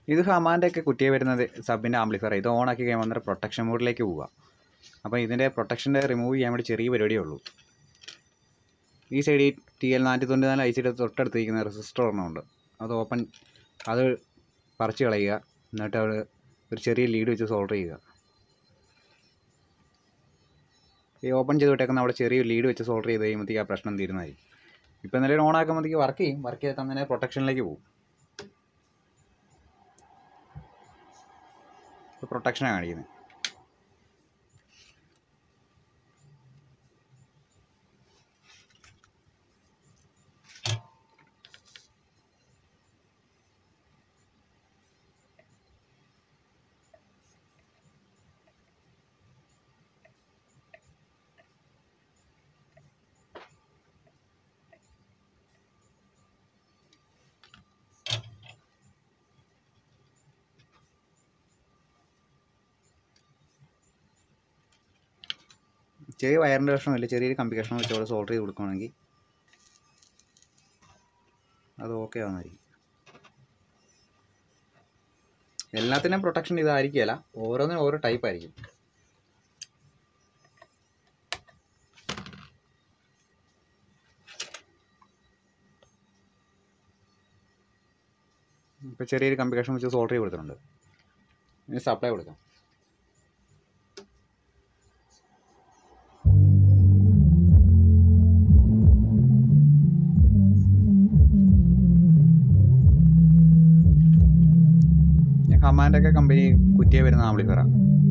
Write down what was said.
ഇത് ഹമാൻ്റെ ഒക്കെ കുറ്റിയെ വരുന്നത് സബിൻ്റെ ആംപ്ലിഫയർ. ഇത് ഓണാക്കി കഴിയുമ്പോൾ അന്നേരം പ്രൊട്ടക്ഷൻ മോഡിലേക്ക് പോവുക. അപ്പോൾ ഇതിൻ്റെ പ്രൊട്ടക്ഷൻ്റെ റിമൂവ് ചെയ്യാൻ വേണ്ടി ചെറിയ പരിപാടിയേ ഉള്ളൂ. ഈ സൈഡിൽ TL494 ICയുടെ തൊട്ടടുത്തിരിക്കുന്ന റെസിസ്റ്റർ ഒരെണ്ണമുണ്ട്. അത് പറിച്ച് കളയുക. എന്നിട്ട് അവിടെ ഒരു ചെറിയ ലീഡ് വെച്ച് സോൾഡർ ചെയ്യുക. ഈ ഓപ്പൺ ചെയ്ത് വിട്ടേക്കുന്ന അവിടെ ചെറിയ ലീഡ് വെച്ച് സോൾഡർ ചെയ്ത് കഴിയുമ്പോഴത്തേക്ക് ആ പ്രശ്നം തീരുന്നതായിരിക്കും. ഇപ്പോൾ എന്തെങ്കിലും ഓൺ ആക്കുമ്പോഴത്തേക്ക് വർക്ക് ചെയ്യും. വർക്ക് ചെയ്താൽ തന്നെ പ്രൊട്ടക്ഷനിലേക്ക് പോകും. ഇപ്പോൾ പ്രൊട്ടക്ഷനാണ് കാണിക്കുന്നത്. ചെറിയ വയറിൻ്റെ കഷ്ണമില്ല, ചെറിയൊരു കമ്പി കഷ്ണം വെച്ച് അവിടെ സോൾഡർ ചെയ്ത് കൊടുക്കുകയാണെങ്കിൽ അത് ഓക്കെ ആവുന്നതായിരിക്കും. എല്ലാത്തിനും പ്രൊട്ടക്ഷൻ ഇതായിരിക്കില്ല, ഓരോന്നിനും ഓരോ ടൈപ്പ് ആയിരിക്കും. ഇപ്പോൾ ചെറിയൊരു കമ്പി കഷ്ണം വെച്ച് സോൾഡർ ചെയ്ത് കൊടുത്തിട്ടുണ്ട്. ഇനി സപ്ലൈ കൊടുക്കാം. ഹമാൻ്റെ ഒക്കെ കമ്പനി കുറ്റിയെ വരുന്ന ആംപ്ലിഫയറാണ്.